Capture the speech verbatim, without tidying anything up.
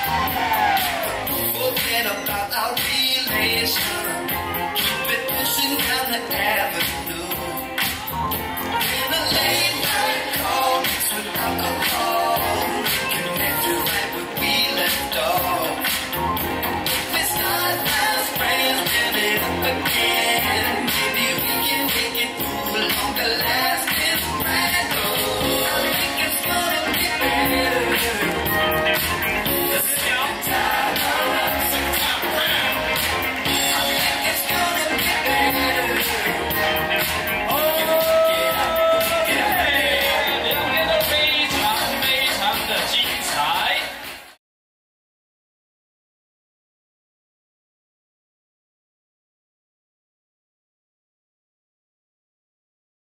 Forget about our relation. Keep it pushing down the avenue. In a late night call mixed with alcohol, connect you right where we left off. We start as friends, get it up again. Maybe we can make it through a longer life.